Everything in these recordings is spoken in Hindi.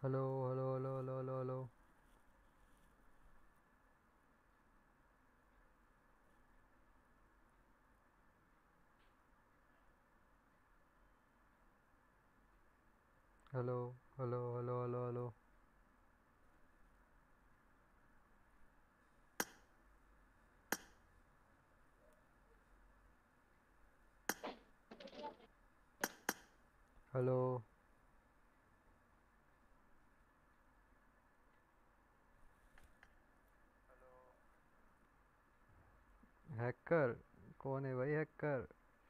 Hello hello hello hello hello hello. Hello hello hello hello hello. Hello. Hacker? कौन है भाई हैकर?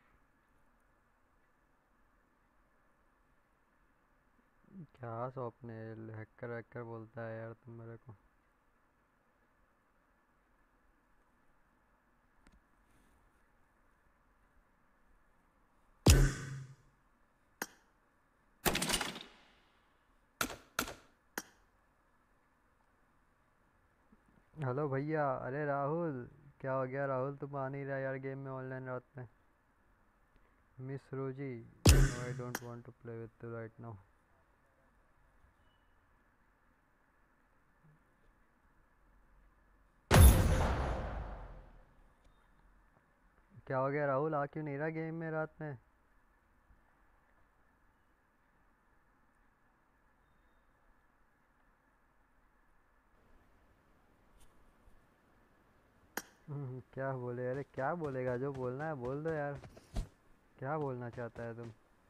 क्या स्वप्निल हैकर हैकर बोलता है यार तुम मेरे को? हेलो भैया। अरे राहुल, क्या हो गया राहुल? तुम आ नहीं रहा यार गेम में ऑनलाइन रात में। Miss Rosy, no I don't want to play with you right now. क्या हो गया राहुल? आ क्यों नहीं रहा गेम में रात में? क्या बोले? अरे क्या बोलेगा? जो बोलना है बोल दो यार। क्या बोलना चाहता है तुम?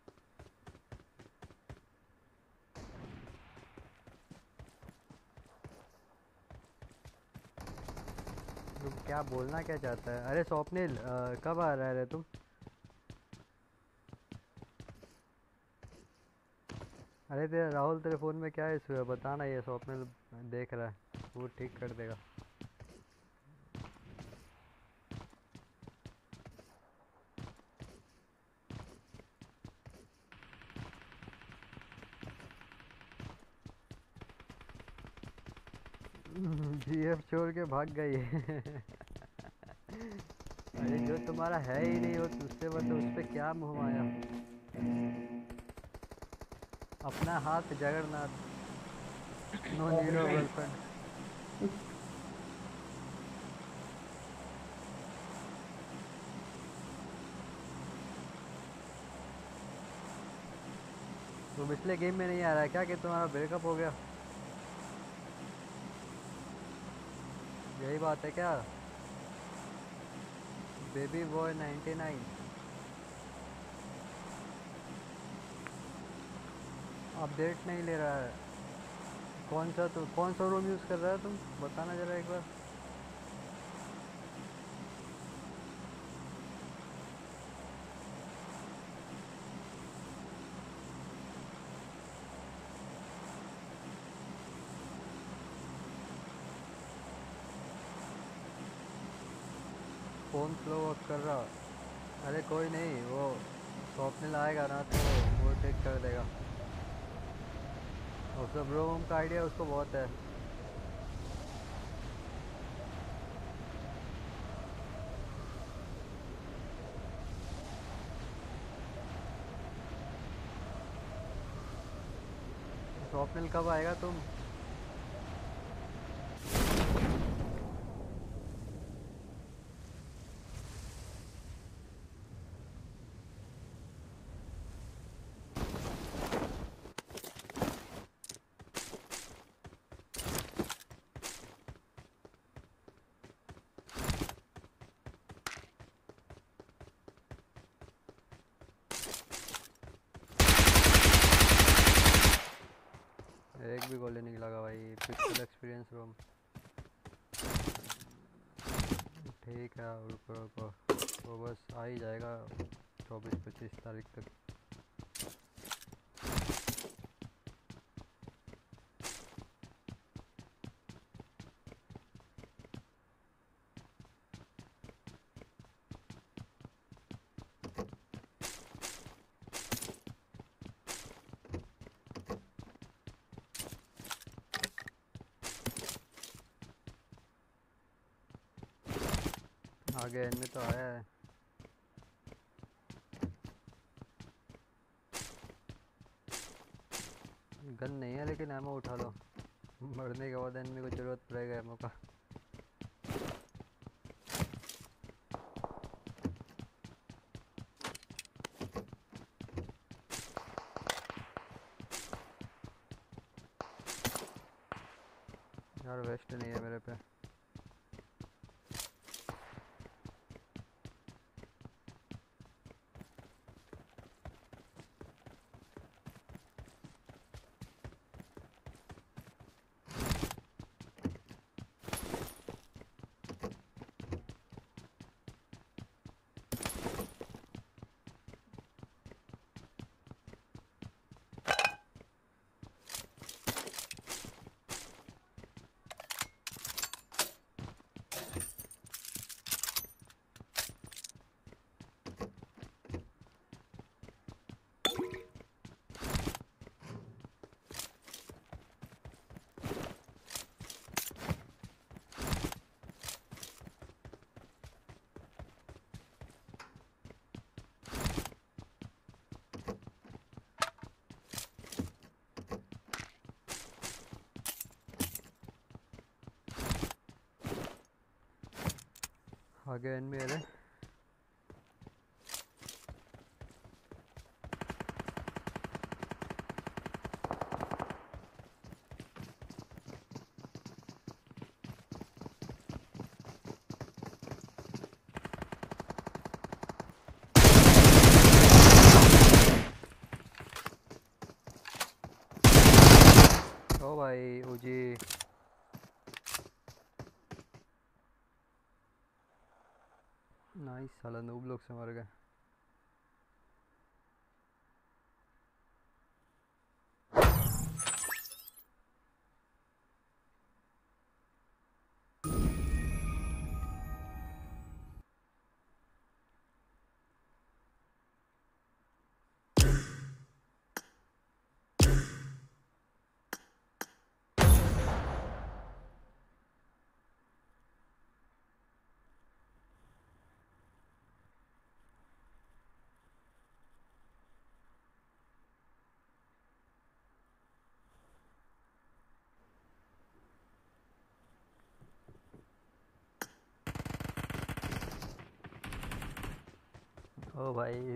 तुम क्या बोलना क्या चाहता है? अरे स्वप्निल, कब आ रहा है रे तुम? अरे तेरा राहुल, तेरे फ़ोन में क्या इशू है बताना। ये स्वप्निल देख रहा है, वो ठीक कर देगा। जीएफ छोड़ के भाग गई है। अरे जो तुम्हारा है ही नहीं वो उससे मतलब उस पे क्या मोह माया। अपना हाथ Jagannath. No need of girlfriend. तुम इसलिए गेम में नहीं आ रहा है क्या कि तुम्हारा ब्रेकअप हो गया? यही बात है क्या? बेबी बॉय 99 अपडेट नहीं ले रहा है। कौन सा रूम यूज़ कर रहा है तुम? बताना जरा एक बार। फ़ोन स्लो वर्क कर रहा? अरे कोई नहीं, वो स्वप्निल आएगा ना तो वो ठीक कर देगा। उसका ब्रो होम का आइडिया उसको बहुत है। स्वप्निल कब आएगा तुम? एक भी गोली नहीं लगा भाई। Pixel experience room. ठीक है, रुको रुको। वो बस आ ही जाएगा 24-25 तारीख तक। आगे इनमें तो आया है। गन नहीं है लेकिन एमो उठा लो, मरने के बाद एनिमी को जरूरत पड़ेगा एमो का। यार वेस्ट नहीं है मेरे पे। आगे एनिमी है रे। ओ भाई उजी, नाइस, साला नूब लोग से मर गए। ओ भाई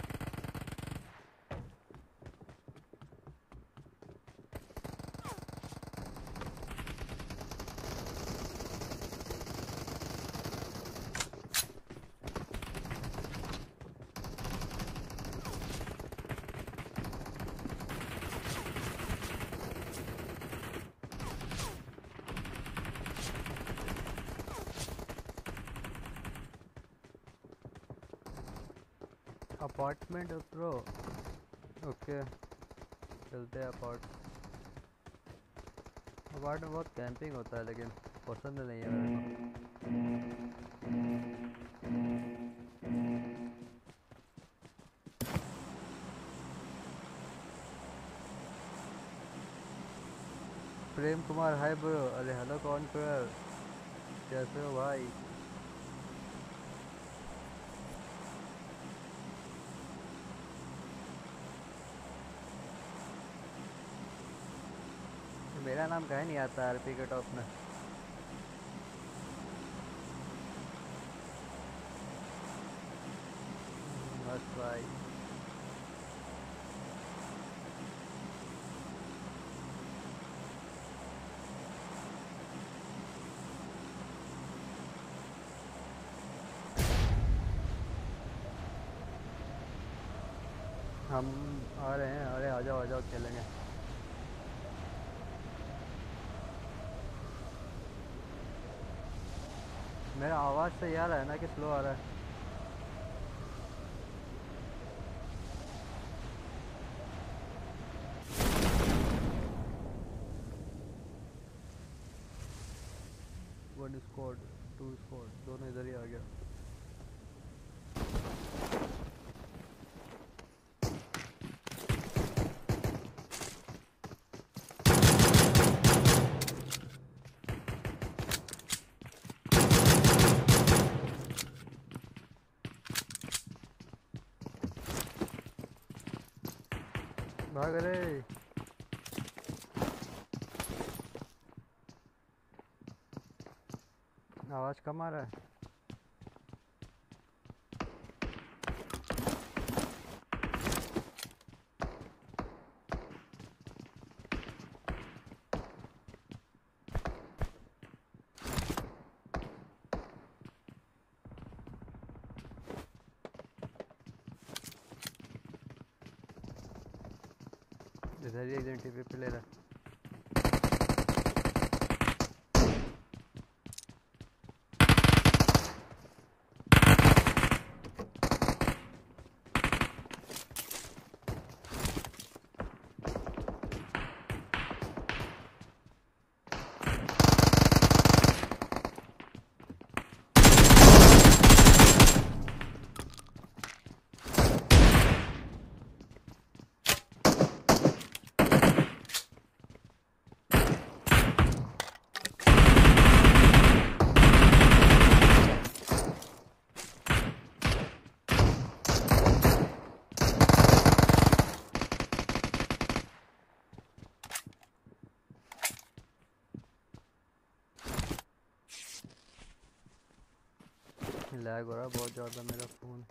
अपार्टमेंट उतरो। ओके चलते हैं अपार्ट। अपार्ट में बहुत कैंपिंग होता है लेकिन पसंद नहीं है मेरे को। Prem Kumar hi bro. अरे हेलो कौन कर, कैसे हो भाई? मेरा नाम कहीं नहीं आता आरपी के टॉप में। बस भाई हम आ रहे हैं। अरे आ जाओ खेलेंगे। मेरा आवाज़ सही आ रहा है ना कि स्लो आ रहा है? वन स्क्वाड, टू स्क्वाड, दोनों इधर ही आ गया। भाग रे। आवाज़ कम आ रहा है। इधर ही एक जन टीवी पे ले रहा है। लैग हो रहा है बहुत ज़्यादा मेरा फ़ोन।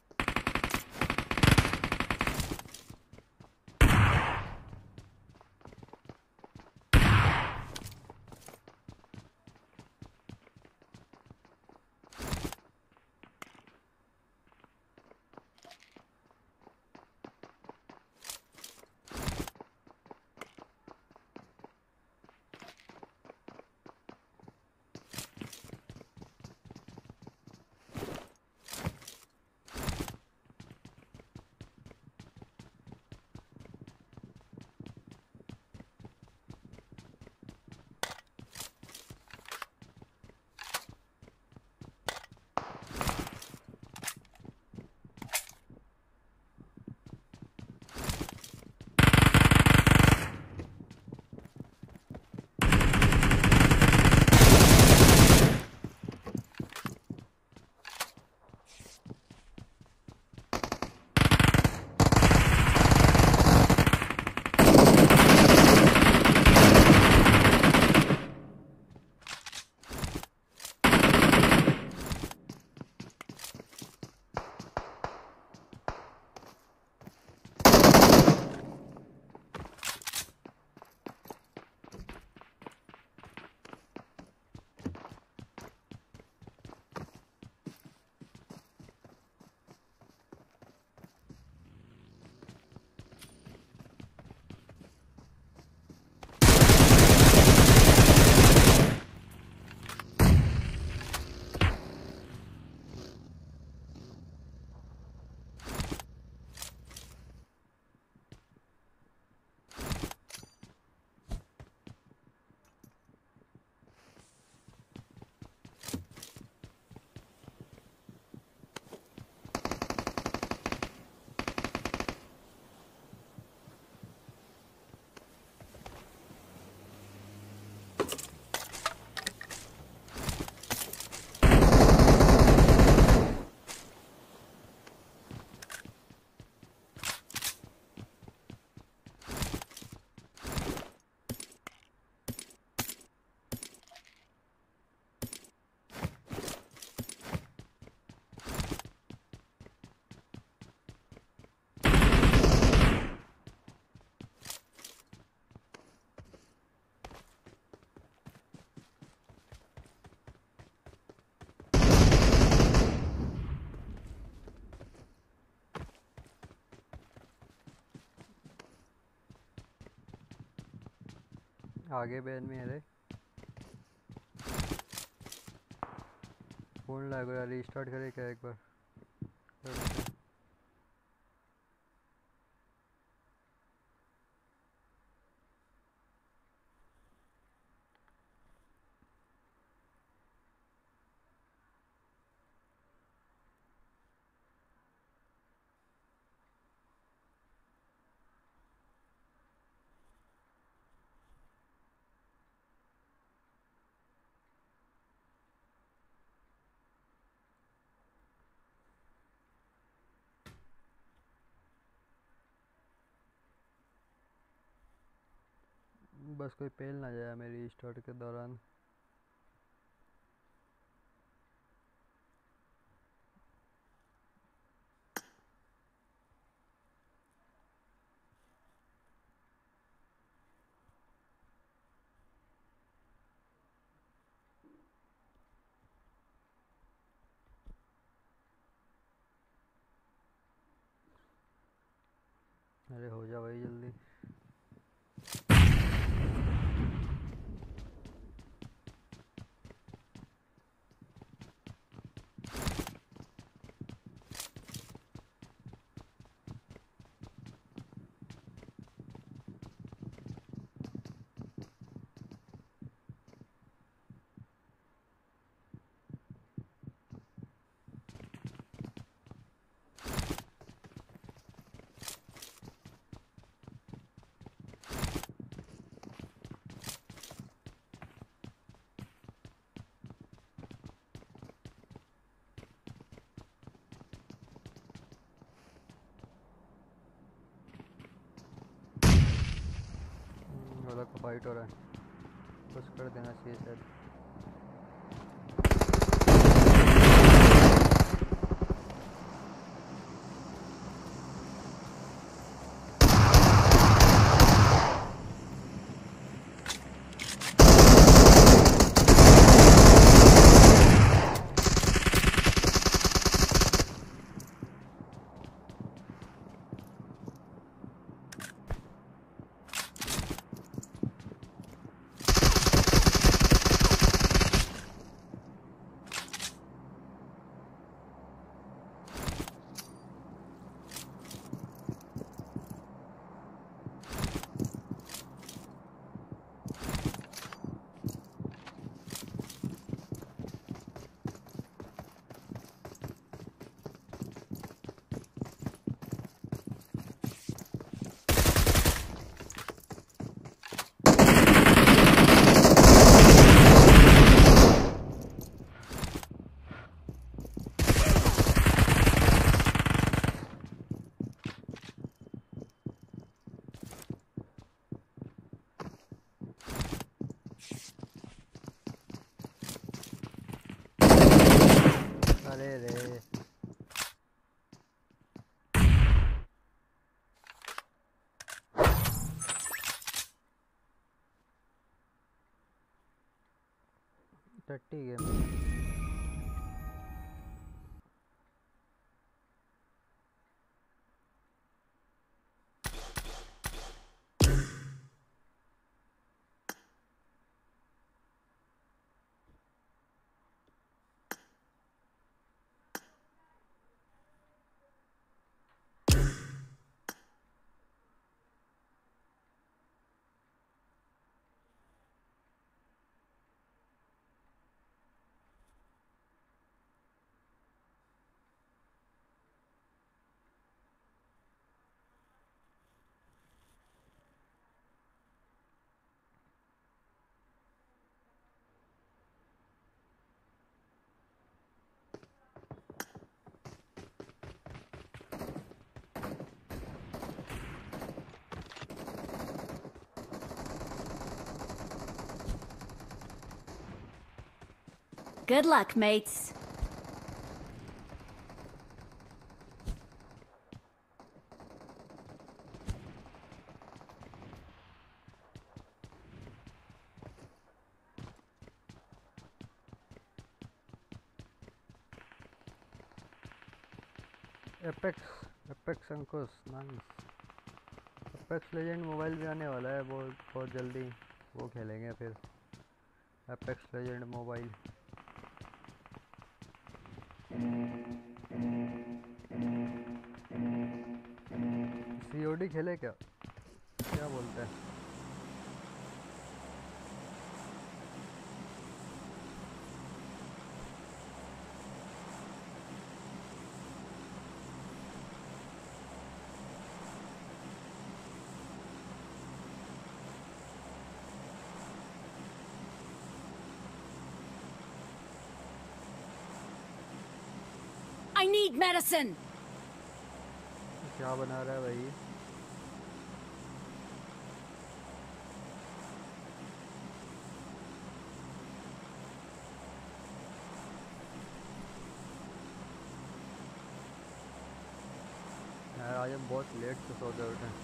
आगे बैन में है रे। फोन लग रहा है, रीस्टार्ट करे क्या एक बार? बस कोई पेल ना जाए मेरी रीस्टार्ट के दौरान। अरे हो जा भाई जल्दी। वाला का फाइट हो रहा है, कुछ कर देना चाहिए शायद। अरे रे टट्टी game. Good luck, mates. Apex Ankush nice. Apex legend mobile भी आने वाला है बहुत जल्दी, वो खेलेंगे फिर एपेक्स लेजेंड मोबाइल। सीओडी खेले क्या बोलते हैं? I need medicine. क्या बना रहा है भाई? यार आज हम बहुत लेट से सो गए उठे,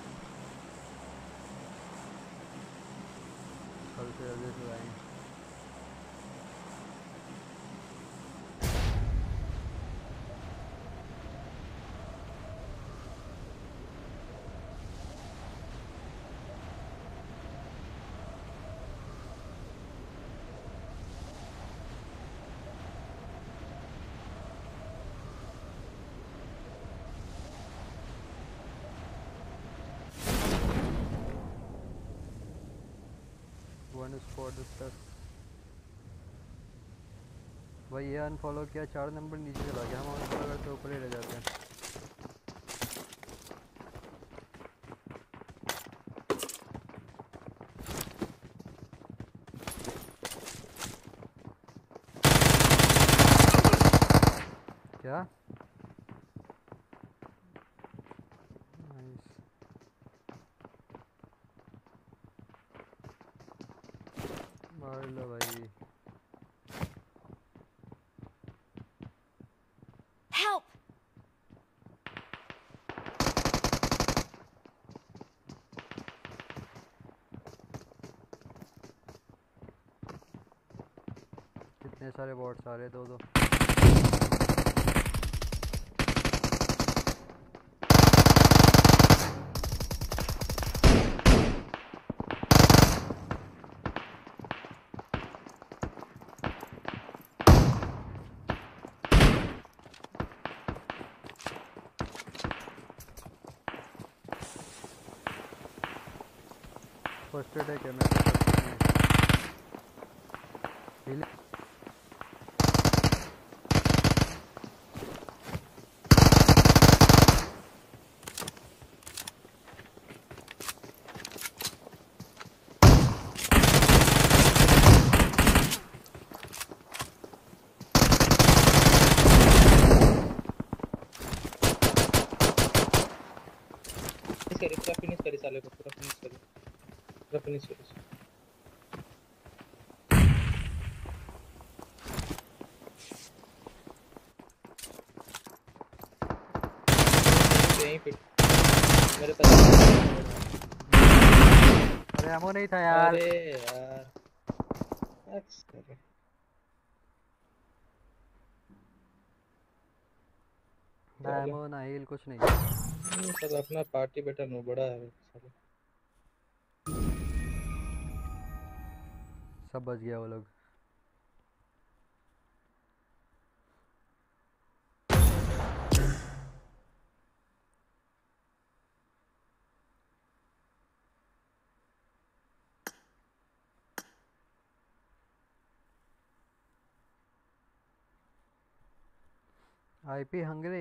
कल से जल्दी से आएंगे। One squad plus. भाई ये अनफॉलो किया, 4 नंबर नीचे चला गया, हम अनफॉलो करते ऊपर ही रह जाते हैं। क्या नाइस। मार लो भाई। Help! कितने सारे बॉट्स आ रहे, दो। फर्स्ट एड है क्या मेरे हिल? पूरा फिनिश करी साले को, पूरा फिनिश करी, पूरा फिनिश करी। यहीं पे मेरे पास। अरे एमो नहीं था यार। अरे यार ना एमो ना हील, कुछ नहीं। सब अपना पार्टी बेटा नो बड़ा है साले। सब बच गया वो लोग। IP Hungary.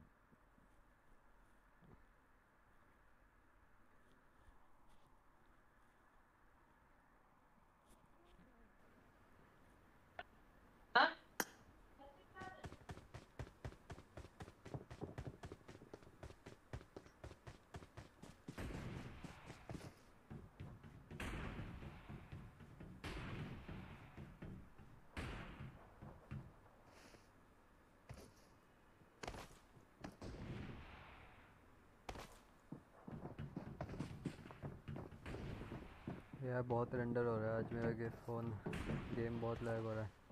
यार बहुत रेंडर हो रहा है आज मेरा फ़ोन, गेम बहुत लैग हो रहा है।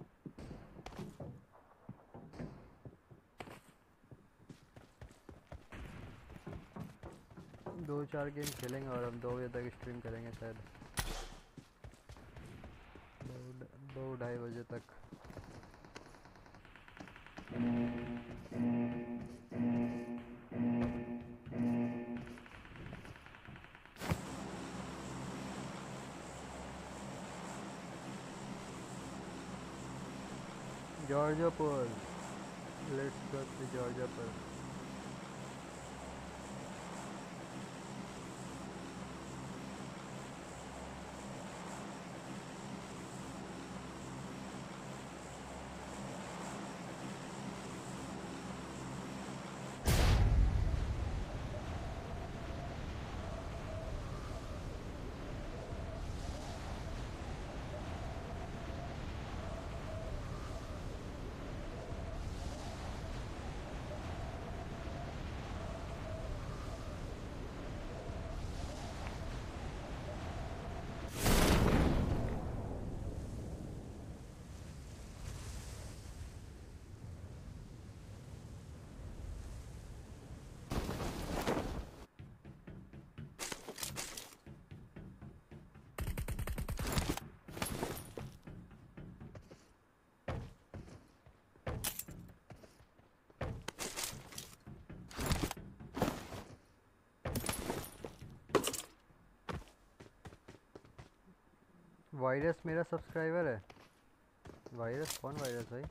दो चार गेम खेलेंगे और हम 2 बजे तक स्ट्रीम करेंगे शायद, 2-2:30 बजे तक। Georgopol, let's go to Georgopol. Virus मेरा सब्सक्राइबर है। वायरस कौन वायरस भाई?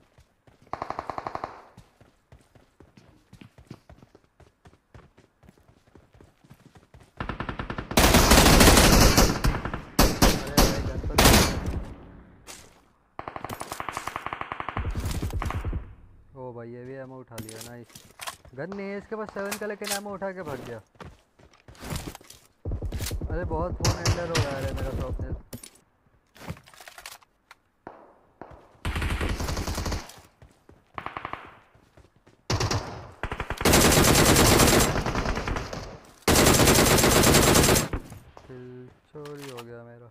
ओ भाई ये भी एमो उठा लिया। नाइस। गन नहीं है इसके पास 7 का, लेकिन एमो उठा के भाग गया। अरे बहुत फोन एंडर हो रहा है मेरा सॉफ्टवेयर। चोरी हो गया मेरा।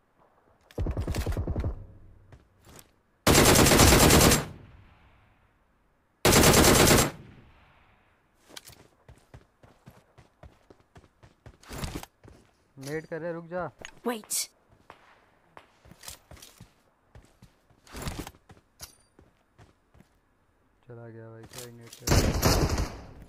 नेट कर रहे, रुक जा। Wait. चला गया भाई, कोई नेट कर।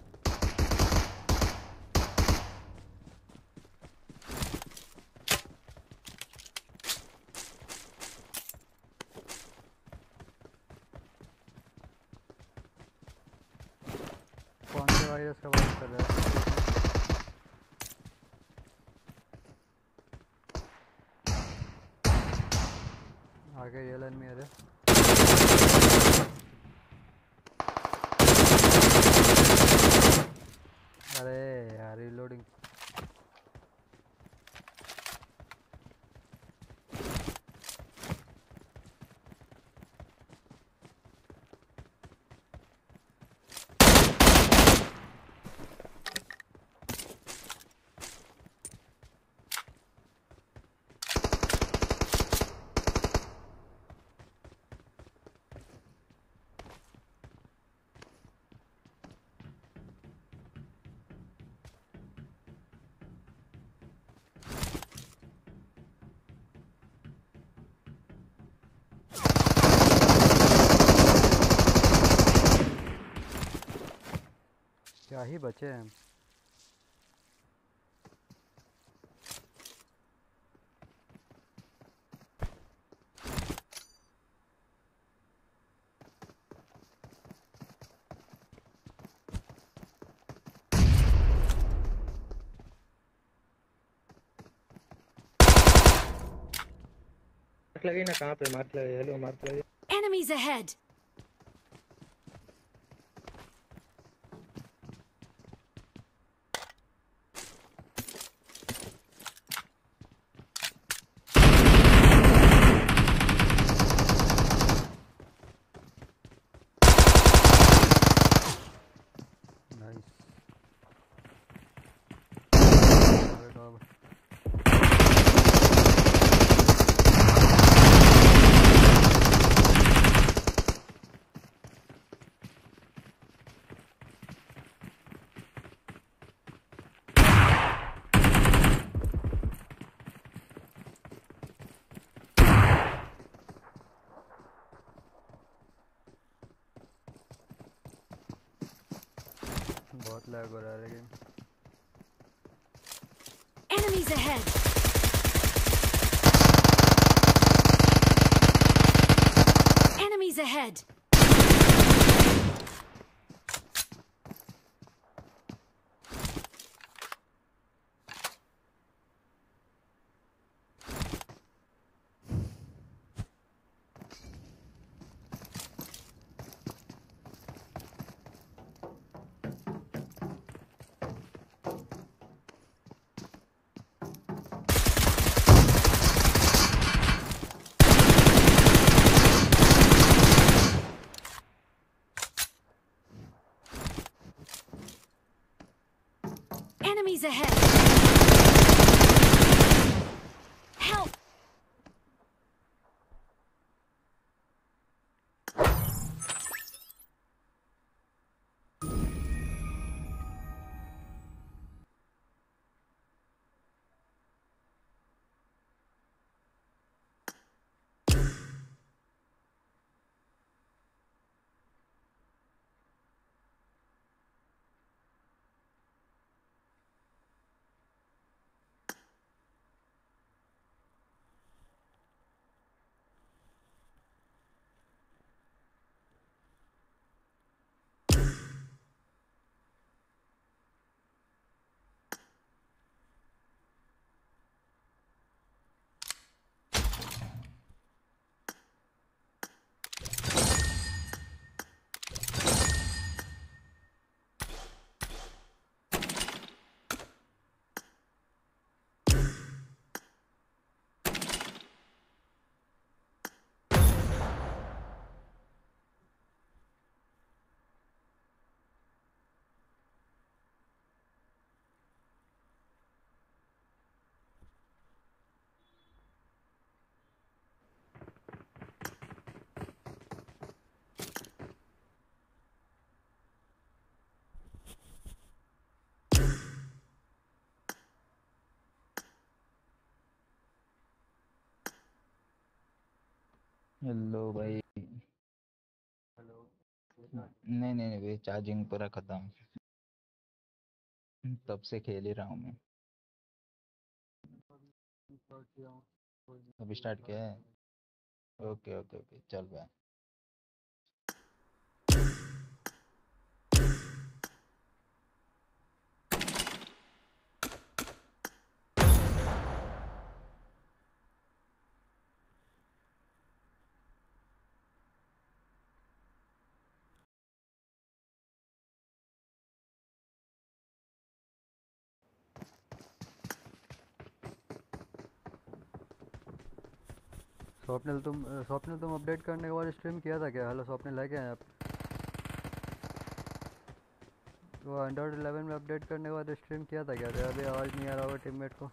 कौन से वायरस का बात कर रहा है? आगे रियल एनिमी है रे। अरे यार रीलोडिंग। क्या ही बचे हैं। मार्क लगे ना, कहाँ पे मार्क लगे? हेलो मार्क लगे। Enemies ahead. नाइस। बहुत लैग हो रहा है लेकिन। Enemies ahead. Enemies ahead. Hello भाई। नहीं नहीं नहीं भाई, चार्जिंग पूरा खत्म। तब से खेल ही रहा हूँ मैं। अभी स्टार्ट किया है। ओके ओके ओके, चल भाई। स्वप्निल तुम अपडेट करने के बाद स्ट्रीम किया था क्या? हेलो स्वप्निल, है क्या आप? वो एंड्रॉइड 11 में अपडेट करने के बाद स्ट्रीम किया था क्या? अभी आवाज़ नहीं आ रहा होगा टीममेट को।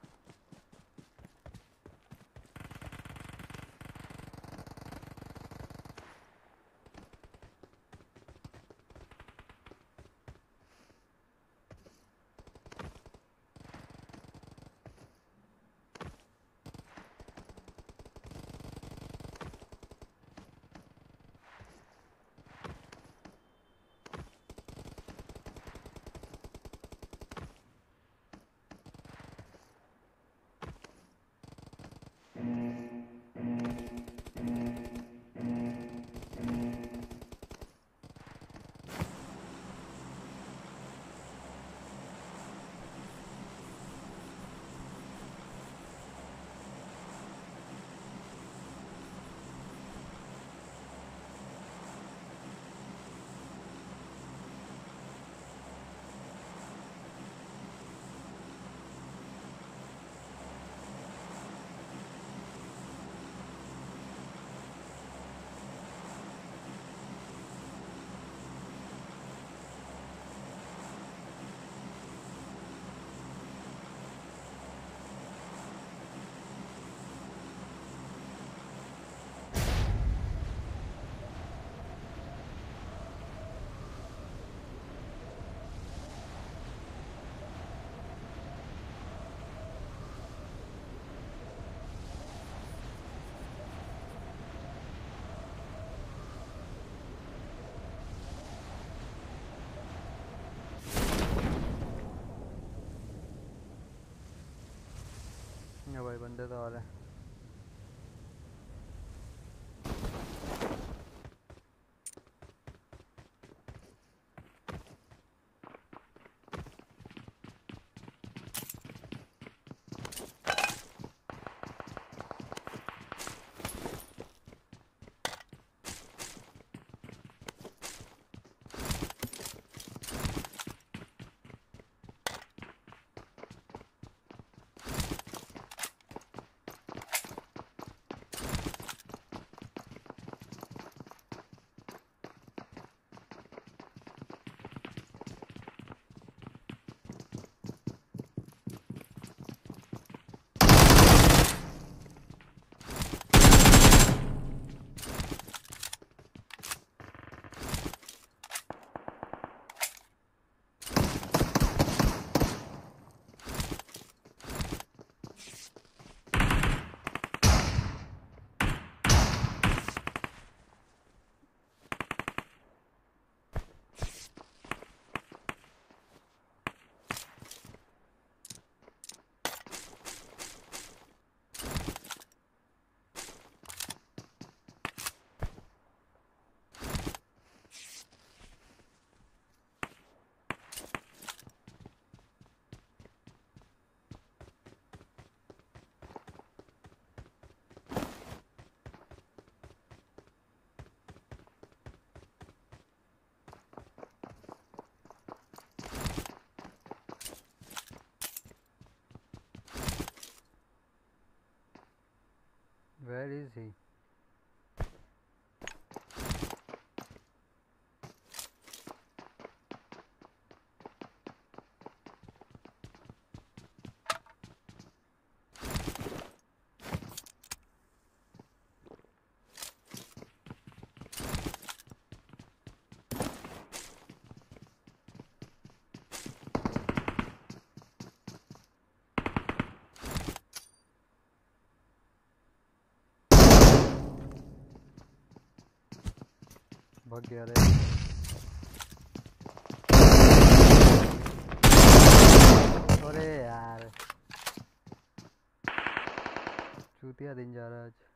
भाई बंदे तो आ रहे हैं। Where is he? भाग गया रे। अरे यार चूतिया दिन जा रहा है आज।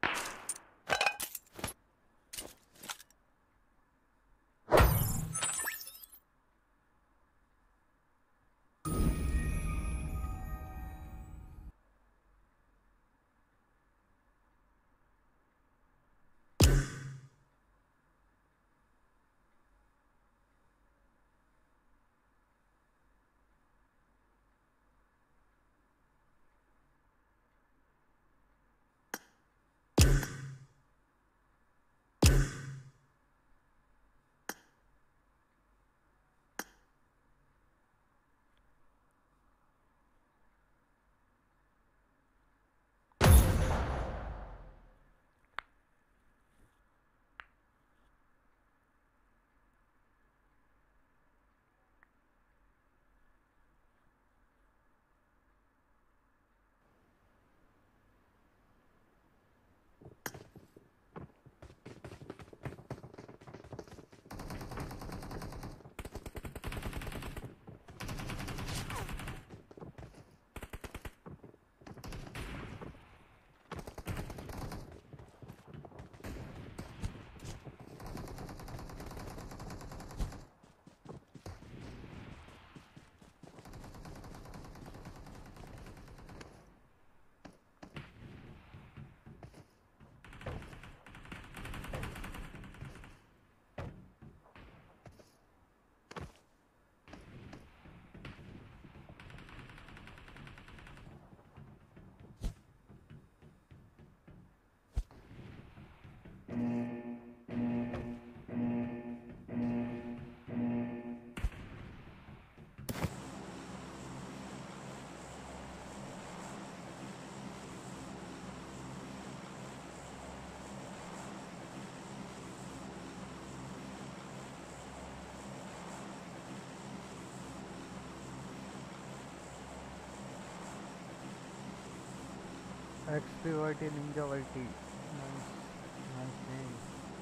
XPYT Ninja YT. Nice, nice name.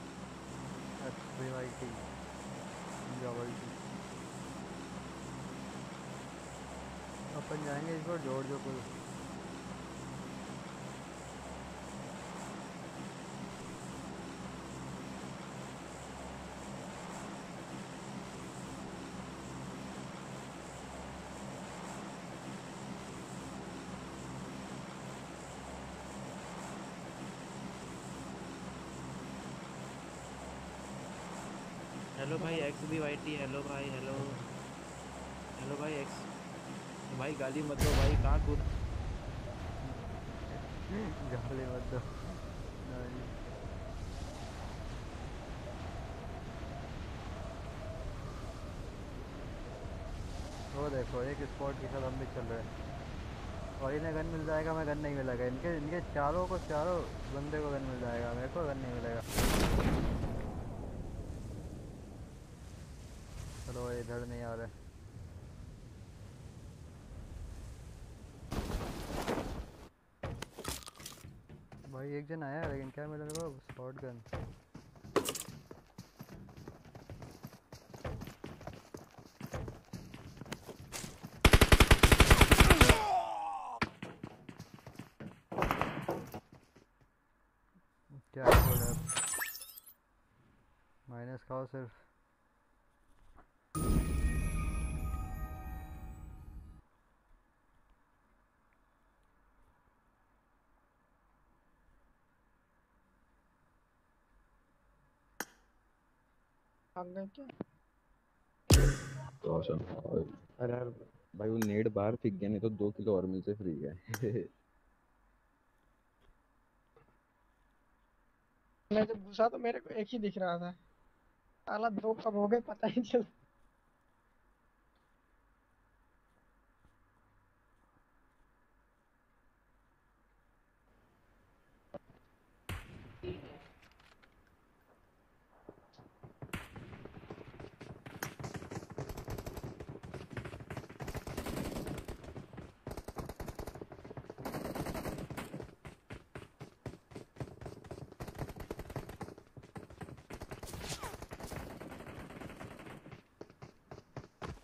XPYT Ninja YT. अपन जाएंगे इस बार जोड़ जो कुल। हेलो भाई XBYT। हेलो भाई। हेलो हेलो भाई एक्स। भाई गाली मत दो भाई, कहाँ कूद। गाली मत दो। नहीं। वो देखो एक स्पॉट के साथ हम भी चल रहे हैं और इन्हें गन मिल जाएगा, मैं गन नहीं मिलेगा। इनके इनके चारों बंदे को गन मिल जाएगा, मेरे को गन नहीं मिलेगा। चलो इधर नहीं आ रहे। भाई एक जन आया लेकिन क्या मिला मेरे को? Shotgun. क्या बोला? माइनस खाओ सिर्फ। क्या तो awesome। अरे यार भाई वो नेट बाहर फेंक गया, नहीं तो 2 किलो और मिलते फ्री है। मैं जब घुसा तो मेरे को एक ही दिख रहा था। साला दो कब हो गए पता ही नहीं चला।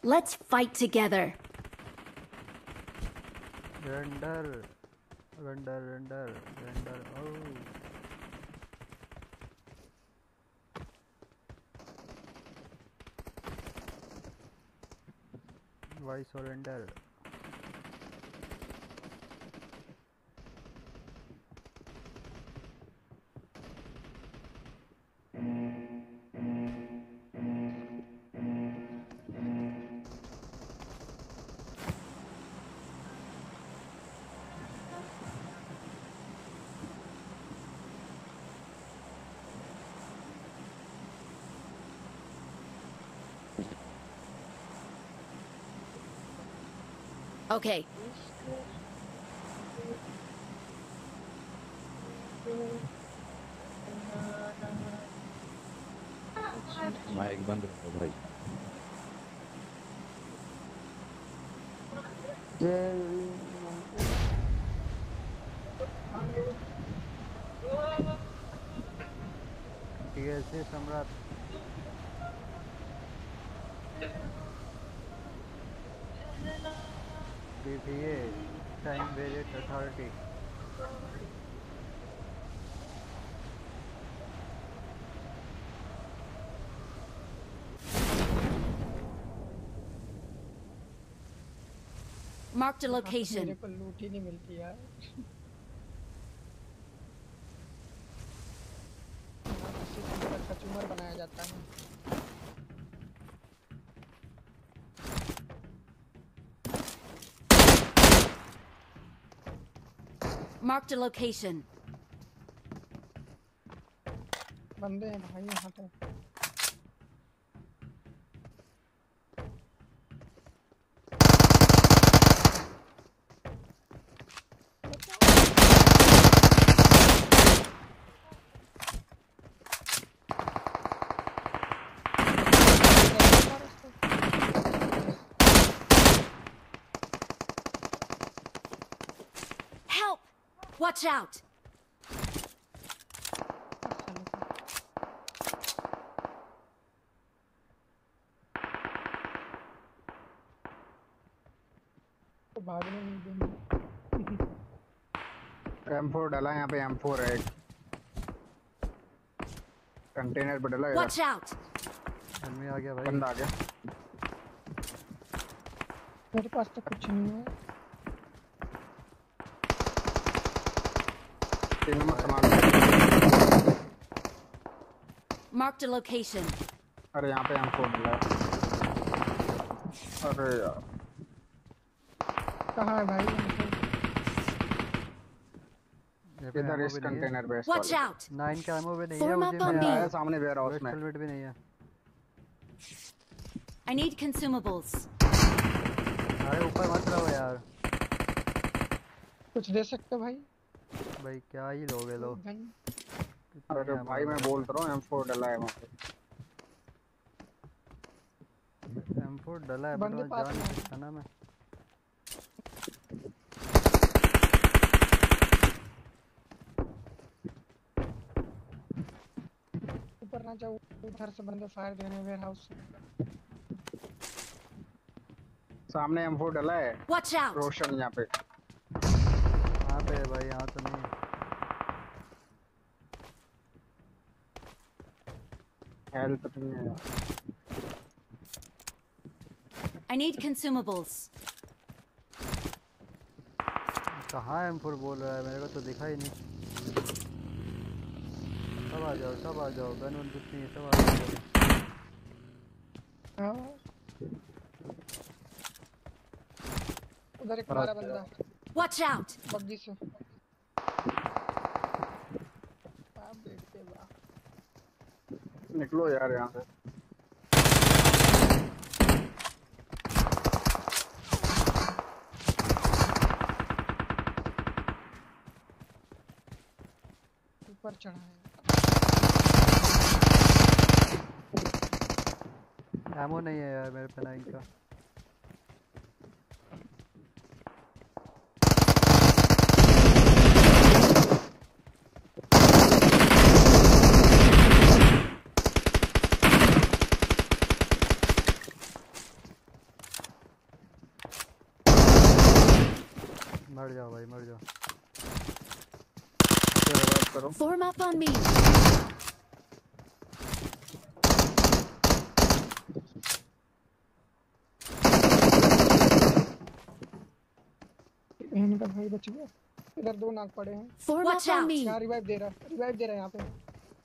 Let's fight together. Render render render render oh why surrender Okay. Mic बंद करो भाई। टीएससी सम्राट बीपीए टाइम वेरिएट अथॉरिटी Marked a मेरे location. को लूट ही नहीं मिलती यार। किसी चीज़ का कचूमर बनाया जाता है। Marked a location. बंदे हैं भाई यहाँ पे। Help! Watch out! तो भागने नहीं देंगे। M4 डाला यहाँ पे M4 है कंटेनर पे डाला Watch out! एनिमी आ गया भाई बंदा आ गया मेरे पास तो कुछ नहीं है। 3 नंबर सामान Marked a location. अरे यहाँ पे M4 डाला है अरे यार कहाँ है भाई? ये पे इधर ammo इस भी नहीं है। कंटेनर पे Watch out! 9 का एमओ भी नहीं है Form मुझे up on में me. आया सामने वेयर हाउस वेस्ट में हेलमेट भी नहीं है I need consumables. अरे ऊपर मत रहो यार कुछ दे सकते भाई? भाई क्या ही लोगे लो गन कितनी अरे ammo भाई मैं है। बोलता रहा हूँ M4 डाला है वहाँ पे M4 डला है बंदे बट पास जा में नहीं हैं। सकता ना मैं ऊपर ना जाओ, उधर से बंदे फायर दे रहे हैं वेयर हाउस से। सामने M4 डाला है Watch out! रोशन यहाँ पे कहाँ पे है भाई यहाँ तो नहीं है। हेल्थ नहीं है यार I need consumables. कहाँ M4 बोल रहा है मेरे को तो दिखा ही नहीं सब आ जाओ गन वन कुछ नहीं है सब आ जाओ हाँ उधर एक हमारा बंदा Watch out! बग्गी से। आप देखते वाह निकलो यार यहाँ से ऊपर चढ़ा है। एमो नहीं है यार मेरे पे 9 का करो। Form up on me. बहन का भाई बच गया। इधर 2 नाक पड़े हैं। Form Watch up on out. me. यहाँ रिवाइव दे रहा है, रिवाइव दे रहा है यहाँ पे।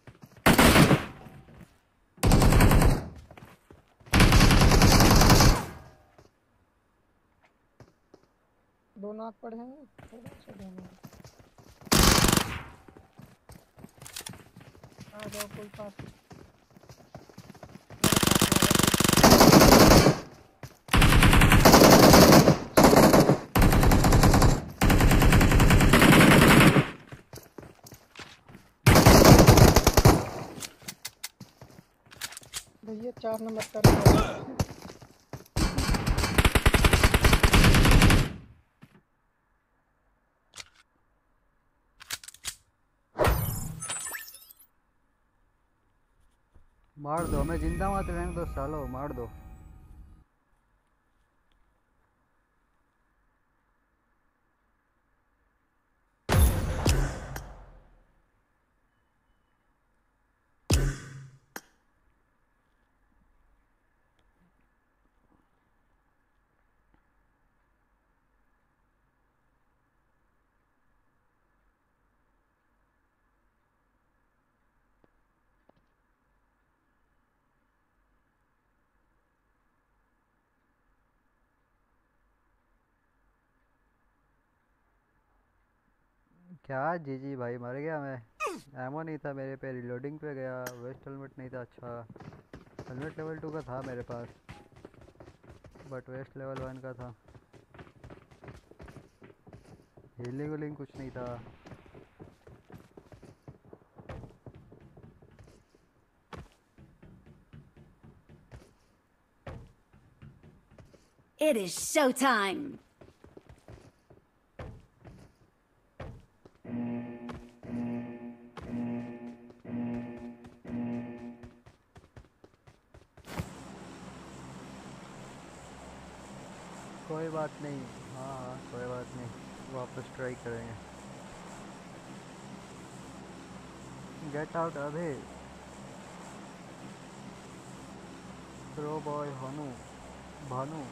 दो नाक पड़े हैं, थोड़ा सा ध्यान रखो। आ जाओ कोई पास। भैया 4 नंबर का रिवाइव। मार दो, हमें जिंदा मत रहने दो सालो, मार दो। क्या जीजी भाई, मर गया मैं। एमो नहीं था मेरे पे, रिलोडिंग पे गया। वेस्ट हेलमेट नहीं था। अच्छा, हेलमेट लेवल 2 का था मेरे पास, बट वेस्ट लेवल 1 का था। हीलिंग वीलिंग कुछ नहीं था। It is showtime. कोई बात नहीं, हाँ हाँ कोई बात नहीं, वापस ट्राई करेंगे। गेट आउट अभी। Pro boy Bhanu Bhanu.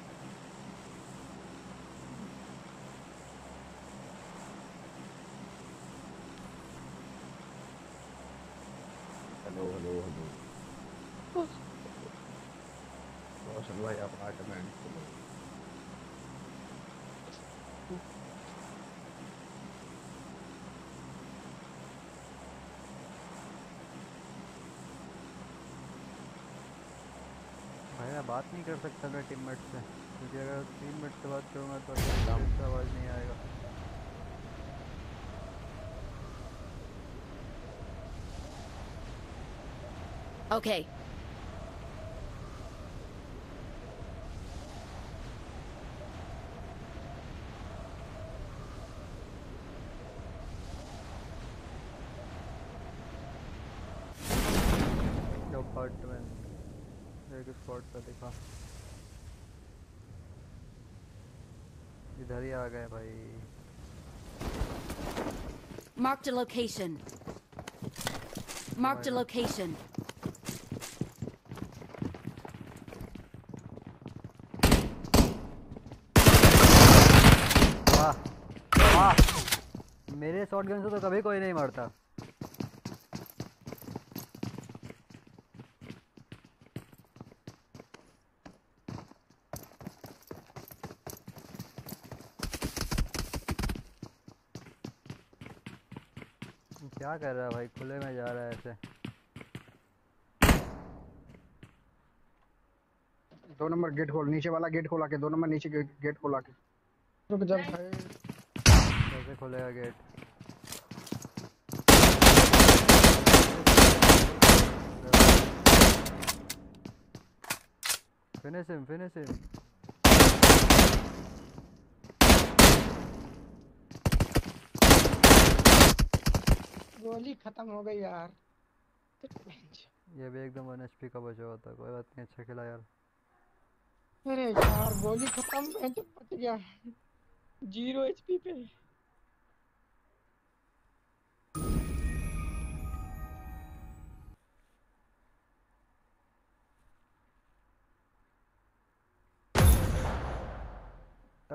Hello hello hello. Roshan भाई अपार्टमेंट। भाई मैं बात नहीं कर सकता मैं टीममेट से, क्योंकि अगर टीममेट से बात करूँगा तो काम से आवाज़ नहीं आएगा। Okay. अपार्टमेंट एक स्पॉट पे दिखा, इधर ही आ गए भाई। Marked a location. Marked a location. वाह वाह, मेरे शॉटगन से तो कभी कोई नहीं मरता। क्या कर रहा है भाई, खुले में जा रहा है ऐसे। 2 नंबर गेट खोल, नीचे वाला गेट खोला के 2 नंबर नीचे गेट खोला के। रुक जा भाई। कैसे खोलेगा gate? Finish him, finish him. गोली खत्म हो गई यार। ये भी एकदम 1 HP का बचा हुआ था। कोई बात नहीं, अच्छा खेला यार। अरे यार गोली खत्म, मैं तो बच गया 0 HP पे।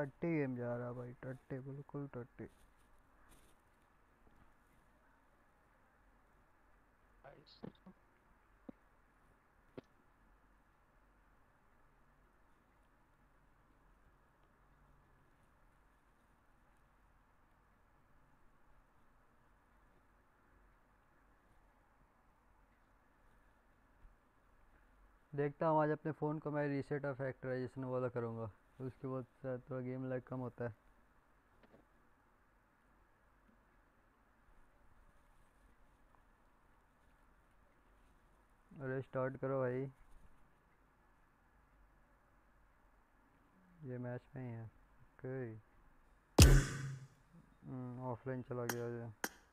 टट्टी गेम जा रहा भाई, टट्टी बिल्कुल टट्टी। देखता हूँ आज अपने फ़ोन को मैं रीसेट और फैक्टराइजेशन वाला करूँगा, उसके बाद शायद थोड़ा गेम लैग कम होता है। अरे स्टार्ट करो भाई, ये मैच में ही है। ओके, ऑफलाइन चला गया ये।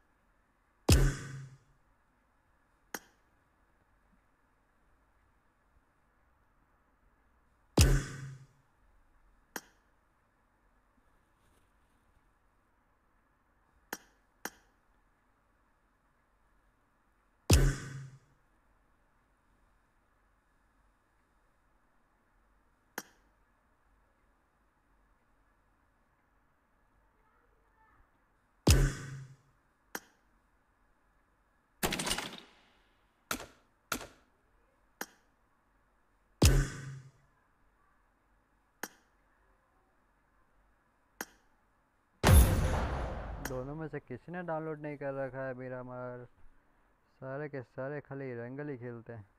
दोनों में से किसी ने डाउनलोड नहीं कर रखा है मेरा मार, सारे के सारे खाली रंगल ही खेलते हैं।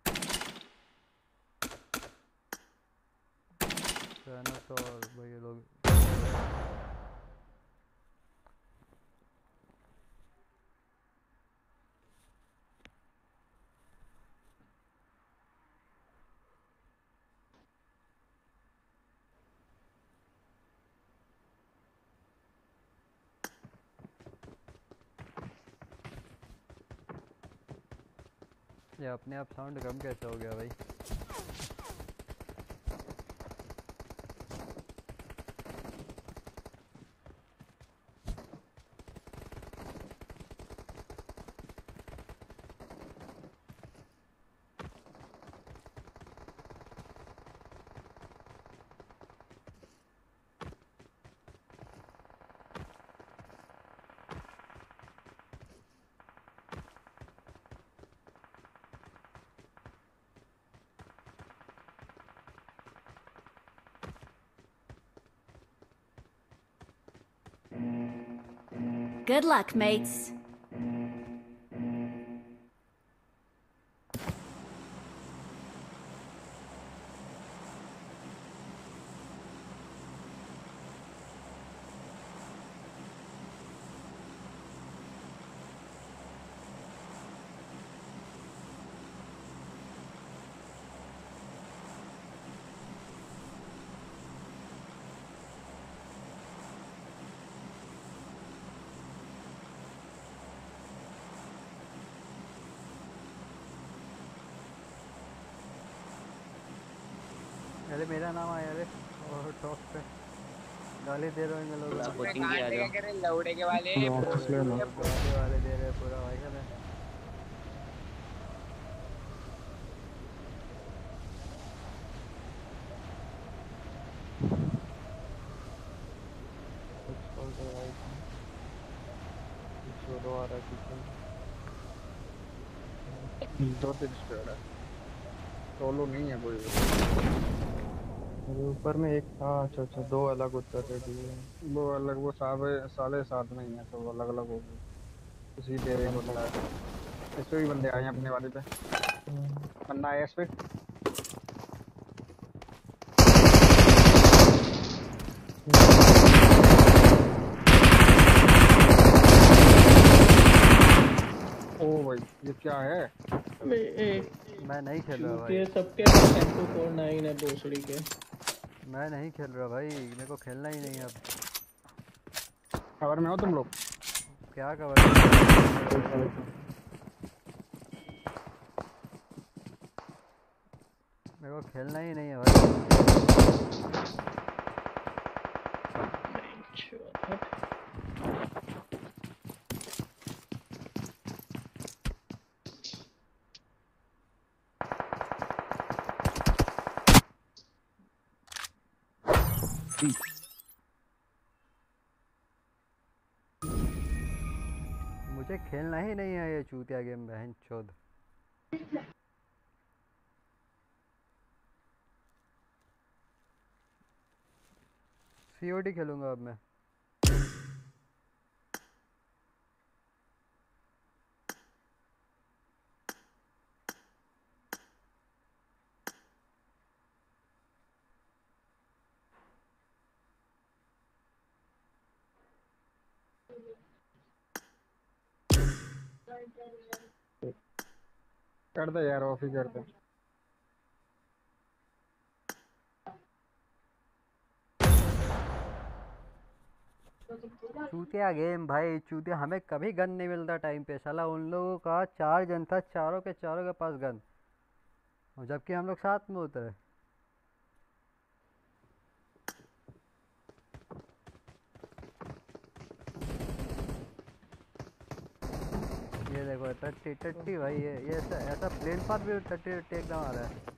तो भाई लोग ये अपने आप साउंड कम कैसे हो गया भाई? Good luck, mates. अरे मेरा नाम आया अरे, और टॉप पे गाली दे रहे होंगे लोग। कोचिंग की आ जाओ। लौड़े के वाले गाली वाले दे रहे पूरा भाई हमें। दो तीन स्क्वाड है, सोलो नहीं है कोई। अरे ऊपर में एक था। अच्छा अच्छा, दो अलग उत्तर दे दिए। वो अलग, वो साले साथ में ही है, सब अलग अलग हो गए। उसी डेरे को लगा है। इस पे भी बंदे आए हैं अपने वाले पे। बंदा आया इस पे। ओ भाई ये क्या है? मैं नहीं खेल रहा भाई, सबके पास M249 है भोसड़ी के। मैं नहीं खेल रहा भाई, मेरे को खेलना ही नहीं अब। कवर में हो तुम लोग? क्या कवर? मेरे को खेलना ही नहीं है भाई। मुझे खेलना ही नहीं है ये चूतिया गेम बहन चोद। सीओडी खेलूंगा अब मैं। कर दे यार, ऑफ ही कर दे। चूतिया गेम भाई, चूतिया। हमें कभी गन नहीं मिलता टाइम पे। साला उन लोगों का 4 जन था, चारों के चारों के पास गन, और जबकि हम लोग साथ में उतरे। ये देखो टट्टी टट्टी भाई, ये ऐसा ऐसा प्लेन पर भी टट्टी टट्टी एकदम आ रहा है।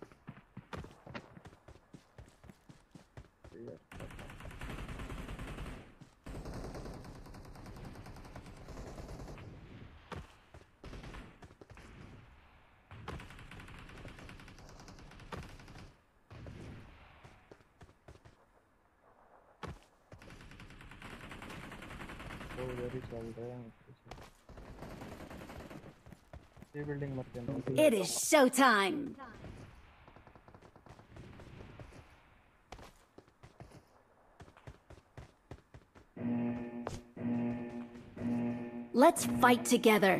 वो उधर ही चल रहे हैं। ये बिल्डिंग मत करना। It is showtime. Let's fight together.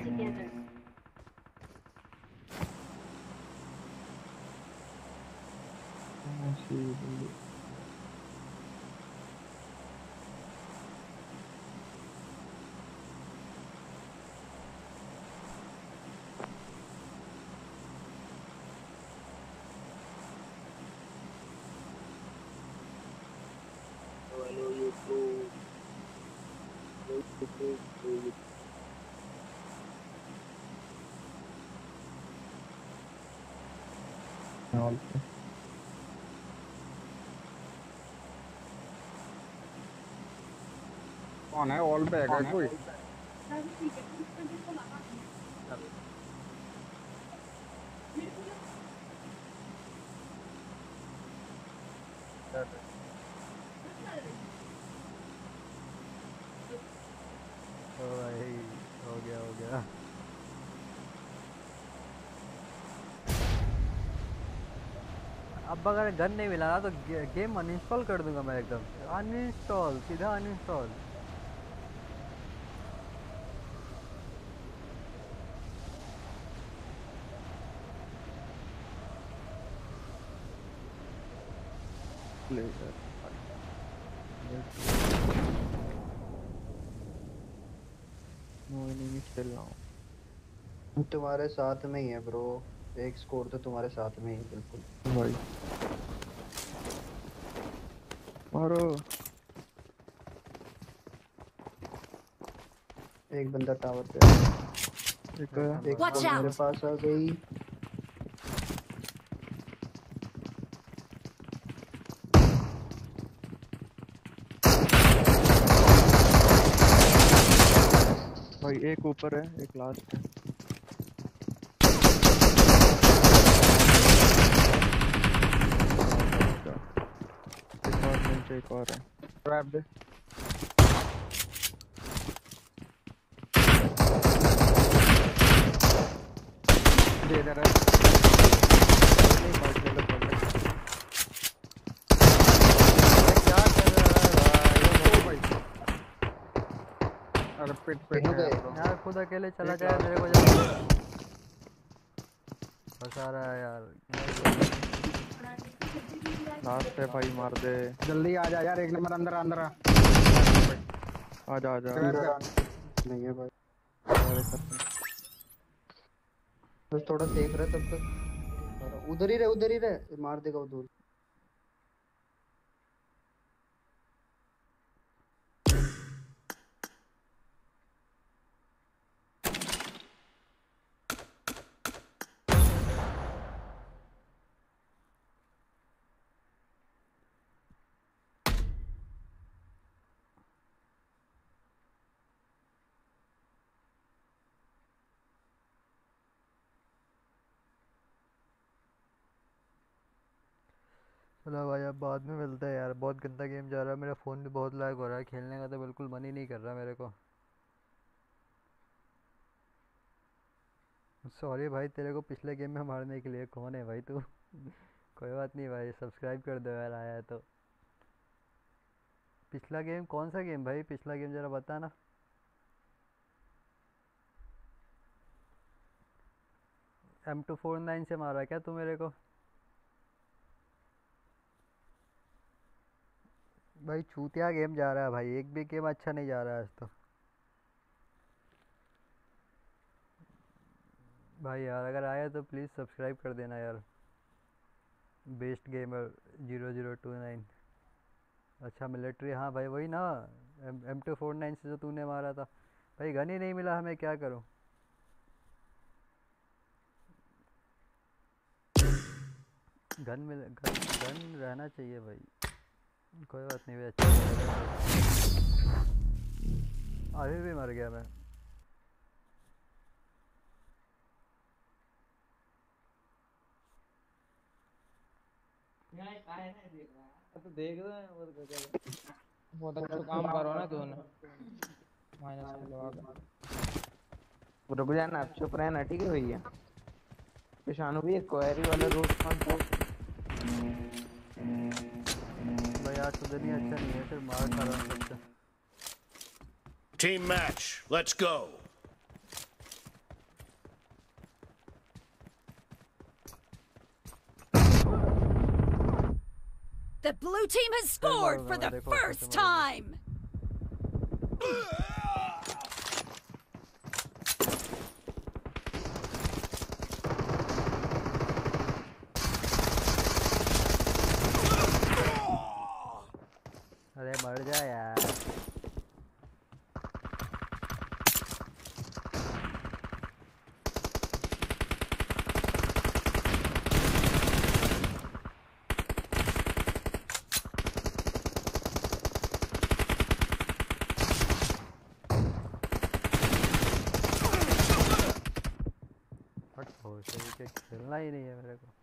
Hello YouTube. All पे कौन है ऑल पे? है कोई? ओ भाई, हो गया हो गया। अब अगर गन नहीं मिला ना तो गेम अनइंस्टॉल कर दूंगा मैं एकदम। अनइंस्टॉल, सीधा अनइंस्टॉल। नो एनिमी खेल रहा हूँ तुम्हारे साथ में ही है ब्रो। एक स्कोर तो तुम्हारे साथ में ही है बिल्कुल भाई। मारो। एक बंदा टावर पे है। एक Watch स्कोर मेरे out! पास आ गई। भाई एक ऊपर है, एक लास्ट है। एक और नीचे एक और है। ट्रैप दे। ये इधर है। नहीं मार के लग गया। क्या कर रहा है भाई? अरे पिट कहीं गए? यार खुद अकेले चला एक जाए, लास्ट मेरे को जब फंसा रहा है यार। लास्ट है भाई, मार दे। जल्दी आ जा यार, एक नंबर अंदर अंदर आ। आजा आजा। नहीं है भाई, अरे खत्म। बस थोड़ा सेफ रहे तब तक। उधर ही रहे, उधर ही रहे, मार देगा वो दूर। चलो भाई अब बाद में मिलते हैं यार, बहुत गंदा गेम जा रहा है, मेरा फ़ोन भी बहुत लैग हो रहा है, खेलने का तो बिल्कुल मन ही नहीं कर रहा मेरे को। सॉरी भाई तेरे को पिछले गेम में मारने के लिए, कौन है भाई तू? कोई बात नहीं भाई, सब्सक्राइब कर दो यार आया है तो। पिछला गेम कौन सा गेम भाई, पिछला गेम ज़रा बता ना। M249 से मारा क्या तू मेरे को? भाई चूतिया गेम जा रहा है भाई, एक भी गेम अच्छा नहीं जा रहा है आज तो। भाई यार अगर आया तो प्लीज़ सब्सक्राइब कर देना यार। Best gamer 0029। अच्छा मिलिट्री, हाँ भाई वही ना, M249 से जो तूने मारा था। भाई गन ही नहीं मिला हमें, क्या करूं? गन रहना चाहिए भाई। कोई बात नहीं भाई, अच्छा रहेगा। अभी भी मर गया मैं। तो देख रहे हैं वो तो क्या, बहुत अच्छा काम करो ना तूने। माइनस में लगा के रुक जाना, आप चुप रहना ठीक है भैया। पेशानु भी एक क्वेरी वाला रूट मत दो भाई आज तो दिन ही अच्छा नहीं है, सिर्फ मार खा रहा हूँ सबसे। Team match, let's go. The blue team has scored for the first time! अरे मर जा यार। सही के खेलना ही नहीं है मेरे को।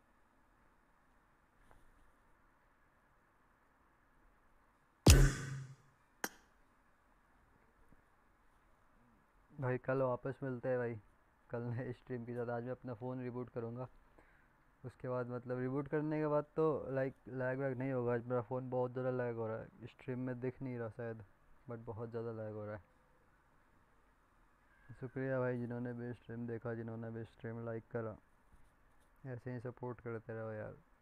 भाई कल वापस मिलते हैं भाई, कल नए स्ट्रीम के साथ। आज मैं अपना फ़ोन रिबूट करूँगा, उसके बाद मतलब रिबूट करने के बाद तो लाइक लैग वैग नहीं होगा। आज मेरा फ़ोन बहुत ज़्यादा लैग हो रहा है, स्ट्रीम में दिख नहीं रहा शायद, बट बहुत ज़्यादा लैग हो रहा है। शुक्रिया भाई जिन्होंने भी स्ट्रीम देखा, जिन्होंने भी स्ट्रीम लाइक करा, ऐसे ही सपोर्ट करते रहो यार।